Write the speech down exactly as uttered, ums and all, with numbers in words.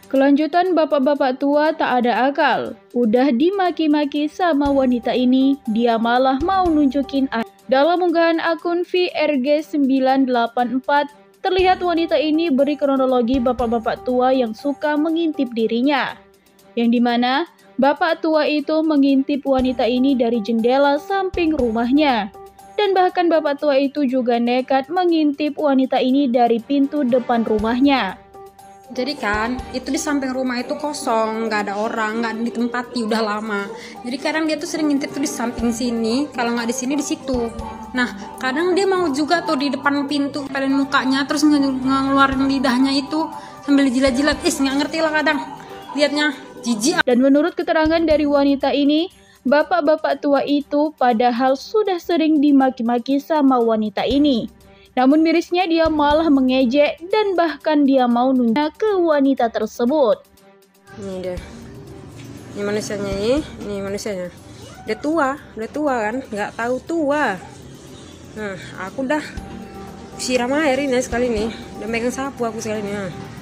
Kelanjutan bapak-bapak tua tak ada akal. Udah dimaki-maki sama wanita ini, dia malah mau nunjukin air. Dalam unggahan akun V R G sembilan delapan empat, terlihat wanita ini beri kronologi bapak-bapak tua yang suka mengintip dirinya. Yang dimana bapak tua itu mengintip wanita ini dari jendela samping rumahnya. Dan bahkan bapak tua itu juga nekat mengintip wanita ini dari pintu depan rumahnya. Jadi kan, itu di samping rumah itu kosong, nggak ada orang, nggak ditempati udah lama. Jadi kadang dia tuh sering ngintip tuh di samping sini, kalau nggak di sini di situ. Nah, kadang dia mau juga tuh di depan pintu, pelin mukanya, terus ngeluarin lidahnya itu sambil jilat-jilat. Is, nggak ngerti lah kadang, liatnya jijik. Dan menurut keterangan dari wanita ini, bapak-bapak tua itu padahal sudah sering dimaki-maki sama wanita ini. Namun mirisnya dia malah mengejek dan bahkan dia mau nunjuk ke wanita tersebut. Ini deh, ini manusianya ini, ini manusianya. Udah tua, udah tua kan, nggak tahu tua. Nah, aku dah siram air ini sekali nih, udah megang sapu aku sekali nih. Nah.